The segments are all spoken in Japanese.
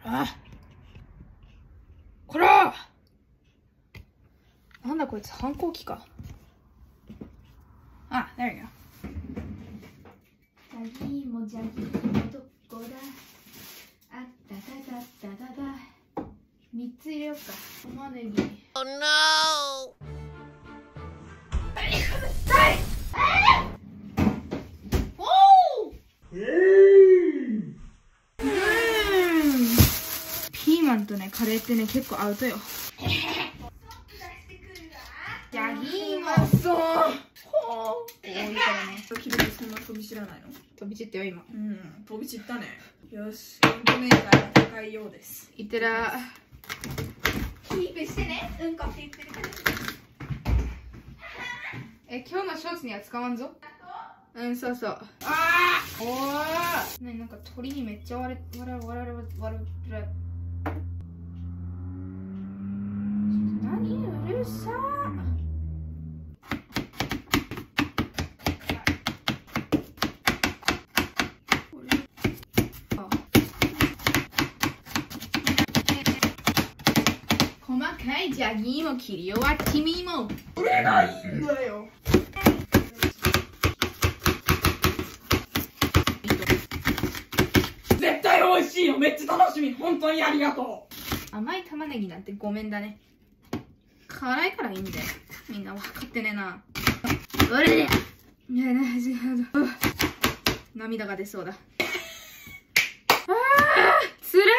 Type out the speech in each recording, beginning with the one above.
あ、こらなんだこいつ、反抗期か。あ、there you go。ジャギーモジャギーモどこだ。あったたたったたた。3つ入れようか。玉ねぎ。Oh no！ ピーマンとね、カレーってね、結構合うとよ。ジャギーモそう。多いからね。 キルそんな飛び散らないの？ 飛び散ったよ今。 うん、飛び散ったね。よし、うんこメーカーが高いようです。 いってら。 キープしてね。うんこって言ってるから。 今日のショーツには使わんぞ。うん、そうそう。ああ、おお。ね、なんか鳥にめっちゃ割れ。何うるさー。細かいジャギーも切り終わってみも売れないんだよ。絶対美味しいよ。めっちゃ楽しみ。本当にありがとう。甘い玉ねぎなんてごめんだね。辛いからいいんだよ。みんな分かってねえな。おれで。いやね、涙が出そうだ。ああ、つらっ。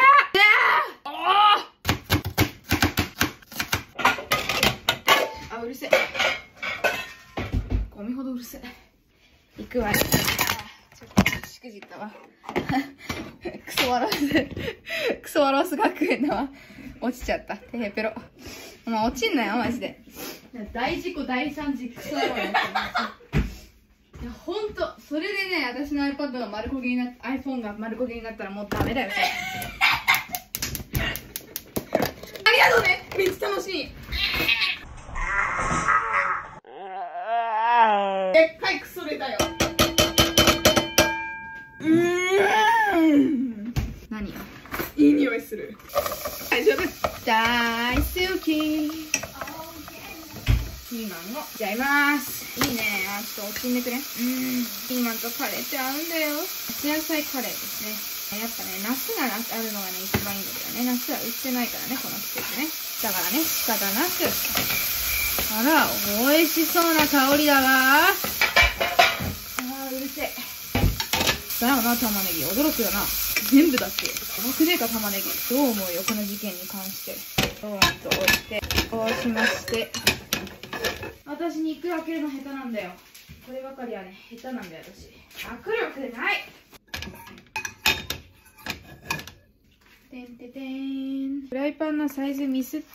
あ、うるせえ。ゴミほどうるせえ。行くわ。ちょっとしくじったわ。クソワロス学園だわ。落ちちゃった。てへぺろ。まあ落ちんなよ、マジで。大事故大惨事クソワローやった。いや、ほんと、それでね、私の iPad が丸焦げになっ iPhone が丸焦げになったらもうダメだよ。ありがとうね。めっちゃ楽しい。でっかいクソレだよ。何よ。 う。いい匂いする。大丈夫。 大好き。ピーマンをいっちゃいます。いいね。あ、ちょっと落ちんでくれ。ピーマンとカレーって合うんだよ。夏野菜カレーですね。やっぱね、夏があるのがね、一番いいんだけどね。夏は売ってないからね、この季節ね。だからね、仕方なく。あら、美味しそうな香りだわ。あー、うるせえ。だよな、玉ねぎ。驚くよな。全部だって。やばくねえか、玉ねぎ。どう思うよ、この事件に関して。ドーンと押して、こうしまして。私肉開けるの下手なんだよ。こればかりはね、下手なんだよ、私。握力ない。てんててーん。フライパンのサイズミスった。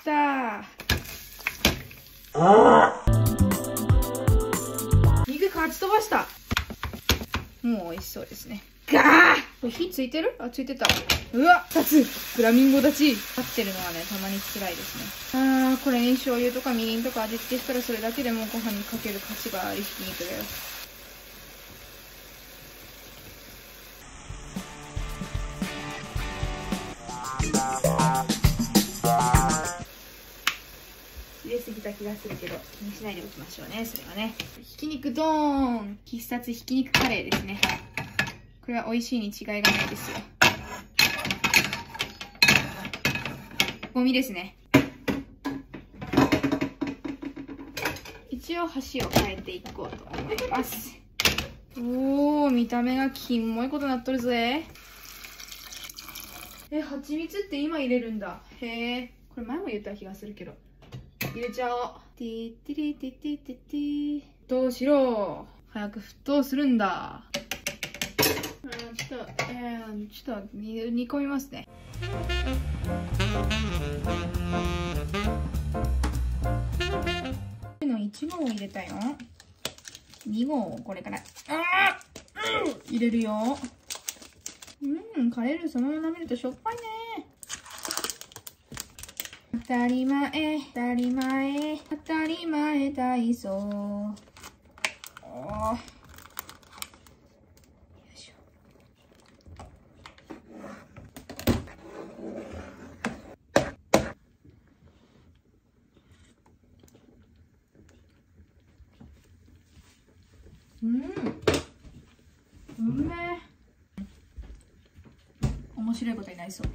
肉かち飛ばした。もう美味しそうですね。ガー。これ火ついてる？あ、ついてた。うわ、立つ。フラミンゴ立ち。立ってるのはね、たまに辛いですね。あー、これに醤油とかみりんとか味付けしたらそれだけでもご飯にかける価値があるひき肉だよ。入れすぎた気がするけど気にしないでおきましょうね。それはね、ひき肉ドーン。必殺ひき肉カレーですね。これは美味しいに違いがないですよ。ゴミですね。一応箸を変えていこうと思います。おー、見た目がキモいことなっとるぜ。蜂蜜って今入れるんだ。へえ。これ前も言った気がするけど。入れちゃおう。ティーティリティティティティ。沸騰しろ。早く沸騰するんだ。ちょっと煮込みますね。1号を入れたよ。2号をこれから入れるよ。カレールーそのまま舐めるとしょっぱいね。当たり前体操。よいしょ。 うめえ。面白いことになりそう。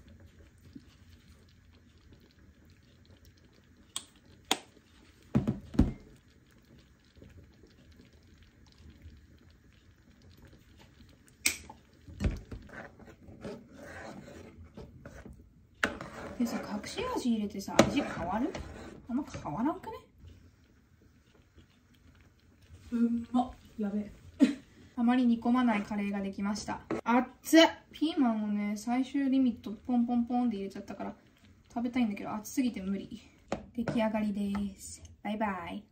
でさ、隠し味入れてさ、味変わる？あんま変わらんくね？ うんま。やべえ。 あまり煮込まないカレーができました。熱っ！ピーマンをね、最終リミットポンポンポンって入れちゃったから食べたいんだけど熱すぎて無理。出来上がりです。バイバイ。